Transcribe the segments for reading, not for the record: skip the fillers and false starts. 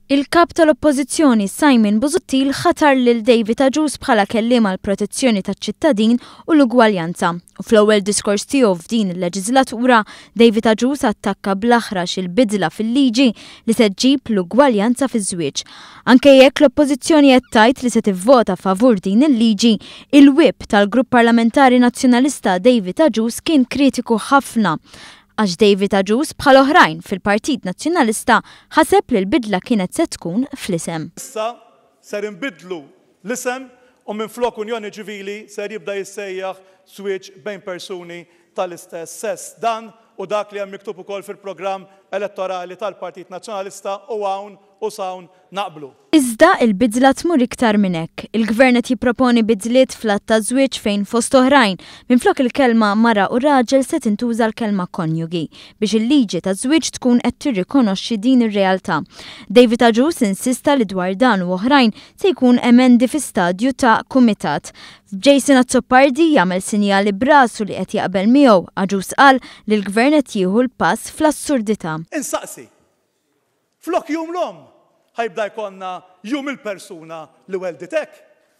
Il-kap tal-Oppożizzjoni Simon Busuttil ħatar lil David Agius bħala kelliem għal protezzjoni taċ-ċittadin u l-ugwaljanza. U fl-ewwel diskors tiegħu f'din il-leġislatura, David Agius attakka bl-aħrax il-bidla fil-liġi li se ġġib l-ugwaljanza fiż-żwieġ. Anke jekk l-Oppożizzjoni qed tgħid li se tivvota favur din il-liġi, il-whip tal-Grupp Parlamentari Nazzjonalista David Agius kien kritiku ħafna. Għax David Agius bħal oħrajn fil-Partit Nazzjonalista ħaseb li l-bidla kienet se tkun fl-isem. Issa ser inbidlu l-isem u minflok Unjoni Ċivili ser jibda jissejjaħ żwieġ bejn persuni tal-istess sess. Dan u dak li hemm miktub ukoll fil-programm elettorali tal-Partit Nazzjonalista u hawn u sawn naqblu. Iżda il-bidla tmur iktar minn hekk. Il-Gvern qed jipproponi bidliet fl-att ta' żwieġ fejn fost oħrajn minflok il-kelma mara u raġel se tintuża l-kelma konjugi biex il-liġi ta' żwieġ tkun qed tirrikonoxxi din ir-realtà. David Agius insista li dwar dan u oħrajn se jkun emendi fi stadju ta' kumitat. Jason Azzopardi jagħmel sinjali brasu li qed jaqbel miegħu. Agius qal li l-Gvern qed jieħu l-pass fl-assurdità. Insaqsi. Flok jum l-om, ħajbda jkollna jum il-persuna li welditek.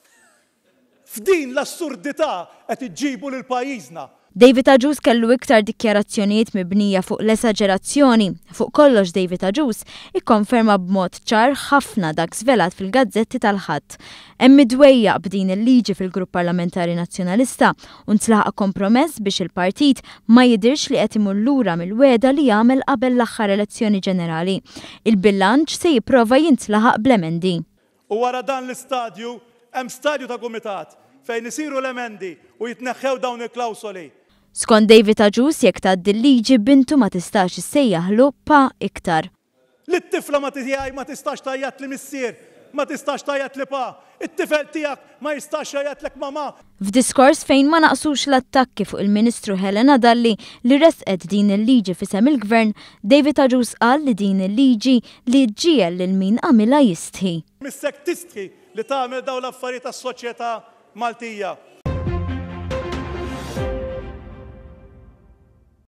F'din l-assurdità qed iġġibu lil pajjiżna. David Agius kellu iktar dikjarazzjonijiet mibnija fuq l-esagerazzjoni. Fuq kollox David Agius ikkonferma b'mod ċar ħafna dak żvelat fil-gazzetti tal-ħadd. Hemm midwejja b'din il-liġi fil-Grupp Parlamentari Nazzjonalista u ntlaħaq kompromess biex il-partit ma jidirx li qed imur lura mill-weda li jagħmel qabel l-aħħar elezzjoni ġenerali. Il-bilanċ se jipprova jintlaħaq bl-emendi. U wara dan l-istadju hemm stadju ta' kumitat fejn isiru l-emendi u jitneħħew dawn il-klawsoli. Skont David Agius jekk tgħaddi l-liġi bintu ma tistax issejjaħlu pa iktar. Lit-tifla ma tistax tajjat li missier, ma tistax tajjat li pa. It-tifel tiegħek ma jistax tajjat lek mama. F'diskors fejn ma naqsux l-attakki fuq il-Ministru Helena Dalli li resqet din il-liġi fisem il-Gvern, David Agius qal li din il-liġi li ġiel lil min għamilha jistħi. Missek tistħi li tagħmel dawn l-affarijiet tas-soċjetà Maltija.